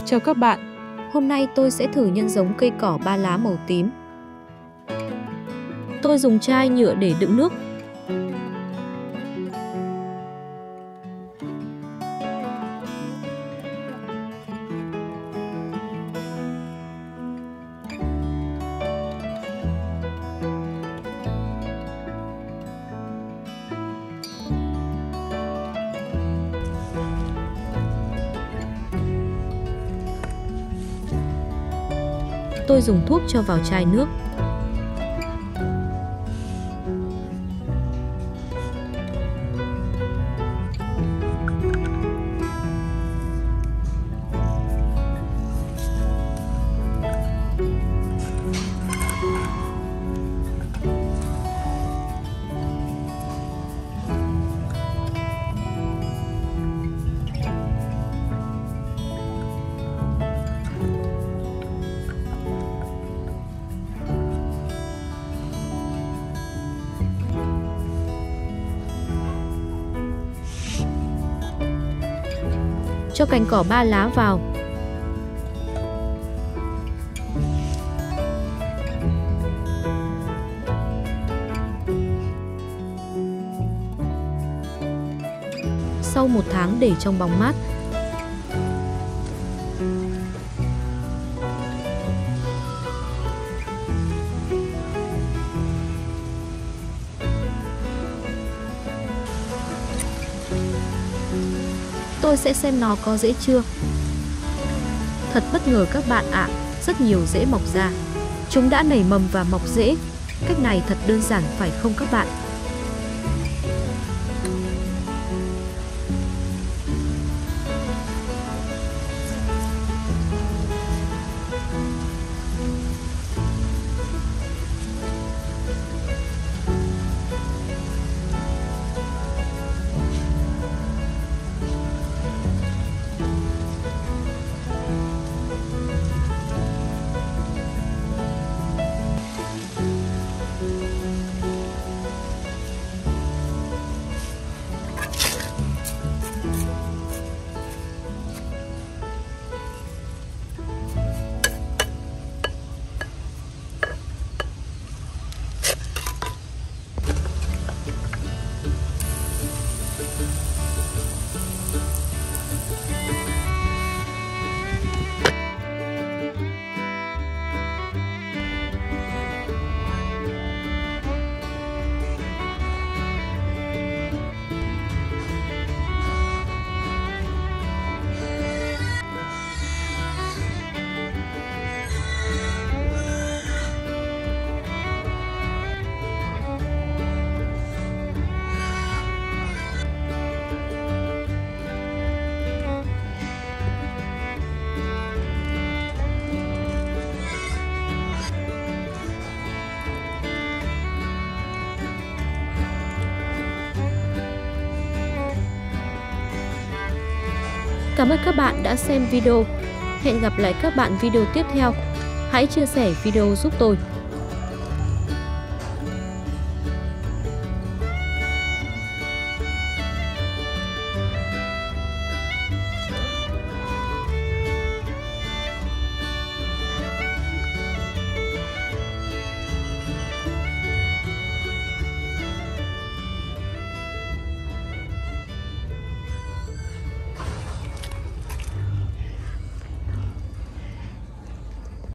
Chào các bạn, hôm nay tôi sẽ thử nhân giống cây cỏ ba lá màu tím. Tôi dùng chai nhựa để đựng nước. Tôi dùng thuốc cho vào chai nước. Cho cành cỏ ba lá vào. Sau 1 tháng để trong bóng mát. Tôi sẽ xem nó có rễ chưa. Thật bất ngờ các bạn ạ, rất nhiều rễ mọc ra. Chúng đã nảy mầm và mọc rễ. Cách này thật đơn giản phải không các bạn? Cảm ơn các bạn đã xem video. Hẹn gặp lại các bạn video tiếp theo. Hãy chia sẻ video giúp tôi.